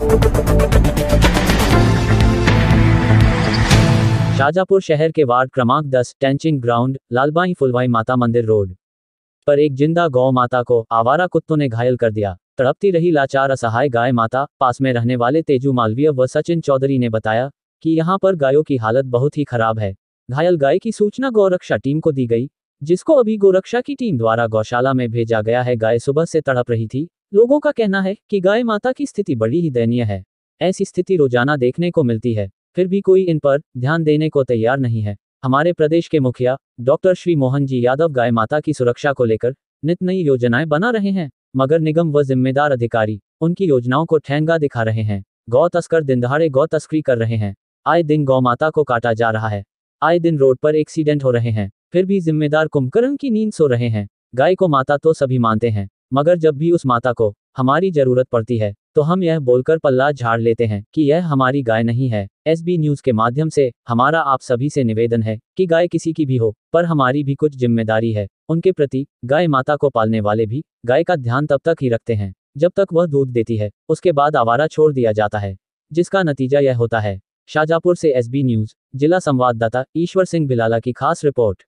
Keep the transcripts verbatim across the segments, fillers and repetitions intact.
शाजापुर शहर के वार्ड क्रमांक दस टेंचिंग ग्राउंड लालबाई फुलवाई माता मंदिर रोड पर एक जिंदा गौ माता को आवारा कुत्तों ने घायल कर दिया। तड़पती रही लाचार असहाय गाय माता। पास में रहने वाले तेजू मालवीय व सचिन चौधरी ने बताया कि यहां पर गायों की हालत बहुत ही खराब है। घायल गाय की सूचना गौरक्षा टीम को दी गई, जिसको अभी गौरक्षा की टीम द्वारा गौशाला में भेजा गया है। गाय सुबह से तड़प रही थी। लोगों का कहना है कि गाय माता की स्थिति बड़ी ही दयनीय है। ऐसी स्थिति रोजाना देखने को मिलती है, फिर भी कोई इन पर ध्यान देने को तैयार नहीं है। हमारे प्रदेश के मुखिया डॉक्टर श्री मोहन जी यादव गाय माता की सुरक्षा को लेकर नित नई योजनाएं बना रहे हैं, मगर निगम व जिम्मेदार अधिकारी उनकी योजनाओं को ठेंगा दिखा रहे हैं। गौ तस्कर दिन दहाड़े गौ तस्करी कर रहे हैं। आए दिन गौ माता को काटा जा रहा है। आए दिन रोड पर एक्सीडेंट हो रहे हैं, फिर भी जिम्मेदार कुंभकर्ण की नींद सो रहे हैं। गाय को माता तो सभी मानते हैं, मगर जब भी उस माता को हमारी जरूरत पड़ती है तो हम यह बोलकर पल्ला झाड़ लेते हैं कि यह हमारी गाय नहीं है। एसबी न्यूज के माध्यम से हमारा आप सभी से निवेदन है कि गाय किसी की भी हो, पर हमारी भी कुछ जिम्मेदारी है उनके प्रति। गाय माता को पालने वाले भी गाय का ध्यान तब तक ही रखते हैं जब तक वह दूध देती है, उसके बाद आवारा छोड़ दिया जाता है, जिसका नतीजा यह होता है। शाजापुर से एसबी न्यूज जिला संवाददाता ईश्वर सिंह बिलाला की खास रिपोर्ट।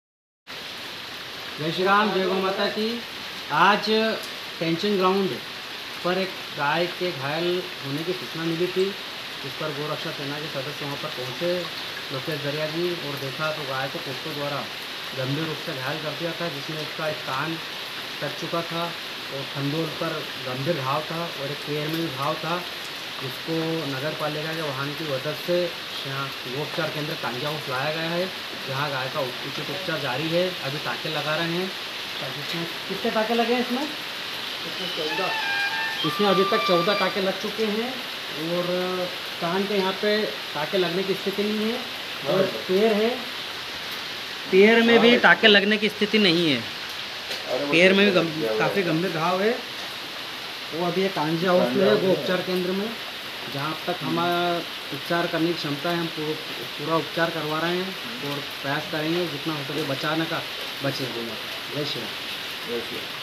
जय श्री राम, जय गौ माता की। आज टेंशन ग्राउंड पर एक गाय के घायल होने की सूचना मिली थी, जिस पर गौरक्षा सेना के सदस्य वहाँ पर पहुँचे, लोकेश दरिया जी, और देखा तो गाय को कुत्तों द्वारा गंभीर रूप से घायल कर दिया था, जिसमें उसका एक कान कट चुका था और खंडोल पर गंभीर घाव था और एक पैर में भी घाव था, जिसको नगर पालिका के वाहन की मदद से यहाँ गोपचार केंद्र कांजा हाउस लाया गया है, जहाँ गाय का उचित उपचार जारी है। अभी टाँके लगा रहे हैं। इसमें कितने टाँके लगे हैं? इसमें इसमें चौदह इसमें अभी तक चौदह टाँके लग चुके हैं और कान के यहाँ पे टाँके लगने की स्थिति नहीं है और पैर है, पैर में भी टाँके लगने की स्थिति नहीं है। पैर में भी गम, काफ़ी गंभीर घाव है। वो अभी एक कांजा हाउस में है, वो उपचार केंद्र में, जहाँ तक हमारा उपचार करने की क्षमता है हम पूरा पूरा उपचार करवा रहे हैं और प्रयास करेंगे जितना हो सके बचाने का बचे। जय श्री राम।